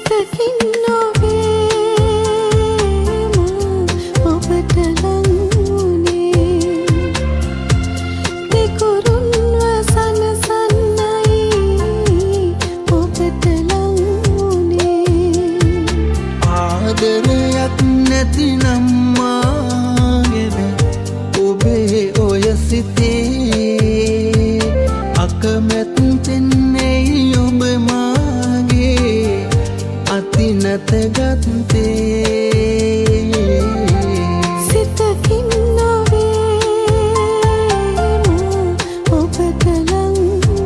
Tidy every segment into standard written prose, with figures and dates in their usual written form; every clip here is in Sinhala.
සිතකින් නොවේම ඔබට ලං වුණේ දෙකුරුන්ව සනසන්නයි ඔබට ලං වුණේ ආදරයක් නැතිනම් මාගෙව ඔබේ ඔය සිතේ අකමැත්තෙන්නේ ඔබ මාගේ අති නැත ගත්තේ සිතකින් නොවේම ඔබට ලං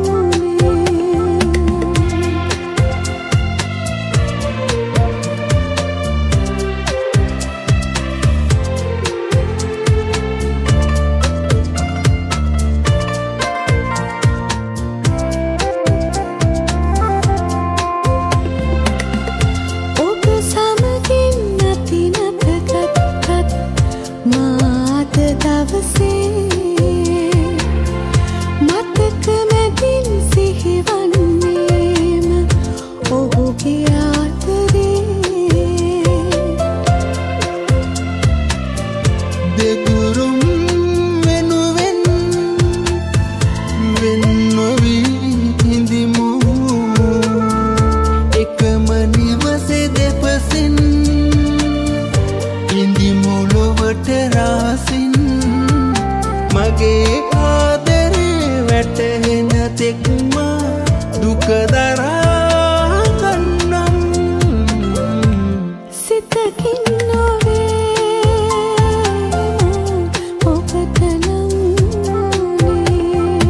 ඔබ සමගින් නැති නැතකත් මාත දවසේ මතක මැදින් සිහිවන්නේම ඔහුගේ ආදරේ දෙගුරුම් වෙනුවෙන් වෙන් නොවි හිඳිමු එකම නිවසේ දෙපසින් ඉඳිමු ලොවට රාසින් මගේ ආදරේ වැටහෙන තෙක්ම දුක දරා ගන්නම් සිතකින් නොවේම ඔබට ලං වුණේ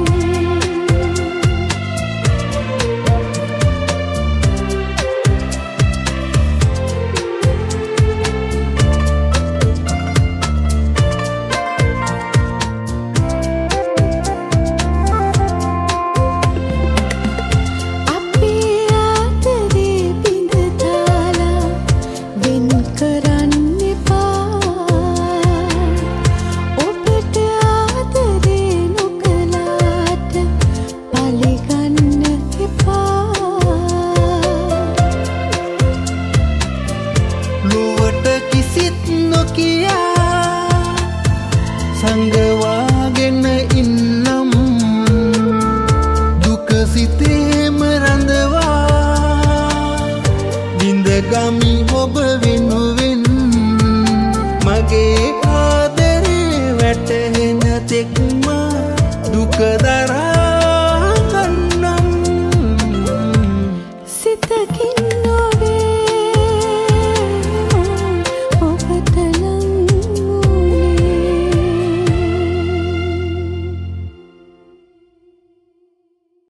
අපේ ආදරේ බිඳ දාලා වෙන් කරන්න එපා ඔබට ආදරේ නොකලාට පලිගන්න එපා ලොවට කිසිත් නොකියා සංගවාගෙන ඉන්නම් දුක සිතේම රඳවා විඳගමි ඔබ වෙනුවෙන් මගේ ආදරේ වැටහෙන තෙක්ම දුක දරා